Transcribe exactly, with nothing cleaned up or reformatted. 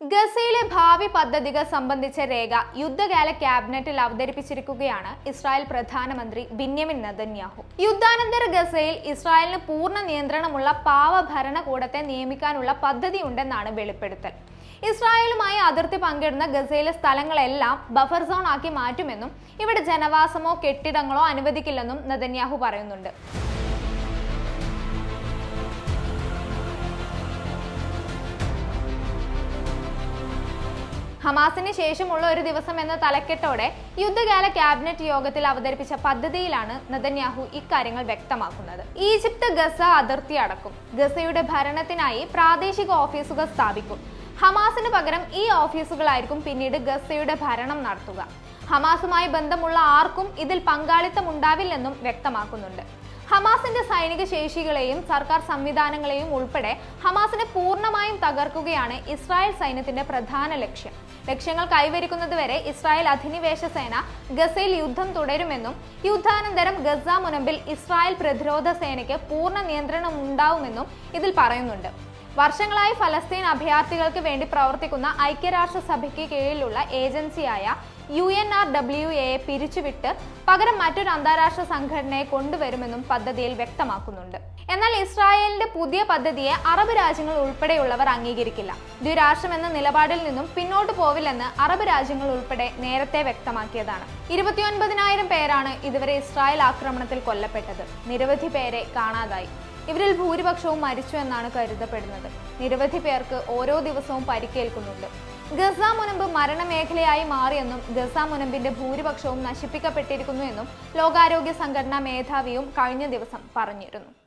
ഗസയിലെ ഭാവി പദ്ധതികൾ സംബന്ധിച്ച രേഖ യുദ്ധകാല ക്യാബിനറ്റിൽ അവതരിപ്പിച്ചിരിക്കുകയാണ് ഇസ്രായേൽ പ്രധാനമന്ത്രി ബെന്യാമിൻ നെതന്യാഹു. യുദ്ധാനന്തര ഗസയിൽ ഇസ്രായേലിന് പൂർണ്ണ നിയന്ത്രണമുള്ള പാവ ഭരണകൂടത്തെ നിയമിക്കാനുള്ള പദ്ധതിയുണ്ടെന്നാണ് വെളിപ്പെടുത്തൽ. ഇസ്രായേലുമായി അതിർത്തി പങ്കിടുന്ന ഗസയിലെ സ്ഥലങ്ങളെല്ലാം ബഫർ സോൺ ആക്കി മാറ്റുമെന്നും ഇവിടെ ജനവാസമോ കെട്ടിടങ്ങളോ അനുവദിക്കില്ലെന്നും നെതന്യാഹു പറയുന്നുണ്ട്. ഹമാസിന് ശേഷമുള്ള ഒരു ദിവസം എന്ന തലക്കെട്ടോടെ യുദ്ധകാല ക്യാബിനറ്റ് യോഗത്തിൽ അവതരിപ്പിച്ച പദ്ധതിയിലാണ് നെതന്യാഹു ഇക്കാര്യങ്ങൾ വ്യക്തമാക്കുന്നത്. ഈജിപ്ത് ഗസ അതിർത്തി അടക്കും. ഗസയുടെ ഭരണത്തിനായി പ്രാദേശിക ഓഫീസുകൾ സ്ഥാപിക്കും. ഹമാസിന് പകരം ഈ ഓഫീസുകളായിരിക്കും പിന്നീട് ഗസയുടെ ഭരണം നടത്തുക. ഹമാസുമായി ബന്ധമുള്ള ആർക്കും ഇതിൽ പങ്കാളിത്തം ഉണ്ടാവില്ലെന്നും വ്യക്തമാക്കുന്നുണ്ട്. ഹമാസിന്റെ സൈനിക ശേഷികളെയും സർക്കാർ സംവിധാനങ്ങളെയും ഉൾപ്പെടെ ഹമാസിനെ പൂർണ്ണമായും തകർക്കുകയാണ് ഇസ്രായേൽ സൈന്യത്തിന്റെ പ്രധാന ലക്ഷ്യം. ലക്ഷ്യങ്ങൾ കൈവരിക്കുന്നതുവരെ ഇസ്രായേൽ അധിനിവേശ സേന ഗസയിൽ യുദ്ധം തുടരുമെന്നും യുദ്ധാനന്തരം ഗസ മുനമ്പിൽ ഇസ്രായേൽ പ്രതിരോധ സേനയ്ക്ക് പൂർണ്ണ നിയന്ത്രണം ഉണ്ടാവുമെന്നും ഇതിൽ പറയുന്നുണ്ട്. വർഷങ്ങളായി ഫലസ്തീൻ അഭയാർത്ഥികൾക്ക് വേണ്ടി പ്രവർത്തിക്കുന്ന ഐക്യരാഷ്ട്രസഭയ്ക്ക് കീഴിലുള്ള ഏജൻസിയായ യു എൻ ആർ ഡബ്ല്യു എയെ പിരിച്ചുവിട്ട് പകരം മറ്റൊരു അന്താരാഷ്ട്ര സംഘടനയെ കൊണ്ടുവരുമെന്നും പദ്ധതിയിൽ വ്യക്തമാക്കുന്നുണ്ട്. എന്നാൽ ഇസ്രായേലിന്റെ പുതിയ പദ്ധതിയെ അറബ് രാജ്യങ്ങൾ ഉൾപ്പെടെയുള്ളവർ അംഗീകരിക്കില്ല. ദ്വിരാഷ്ട്രം എന്ന നിലപാടിൽ നിന്നും പിന്നോട്ട് പോവില്ലെന്ന് അറബ് രാജ്യങ്ങൾ ഉൾപ്പെടെ നേരത്തെ വ്യക്തമാക്കിയതാണ്. ഇരുപത്തിയൊൻപതിനായിരം പേരാണ് ഇതുവരെ ഇസ്രായേൽ ആക്രമണത്തിൽ കൊല്ലപ്പെട്ടത്. നിരവധി പേരെ കാണാതായി. ഇവരിൽ ഭൂരിപക്ഷവും മരിച്ചു എന്നാണ് കരുതപ്പെടുന്നത്. നിരവധി പേർക്ക് ഓരോ ദിവസവും പരിക്കേൽക്കുന്നുണ്ട്. ഗസ മുനമ്പ് മരണമേഖലയായി മാറിയെന്നും ഗസ മുനമ്പിന്റെ ഭൂരിപക്ഷവും നശിപ്പിക്കപ്പെട്ടിരിക്കുന്നു എന്നും ലോകാരോഗ്യ സംഘടനാ മേധാവിയും കഴിഞ്ഞ ദിവസം പറഞ്ഞിരുന്നു.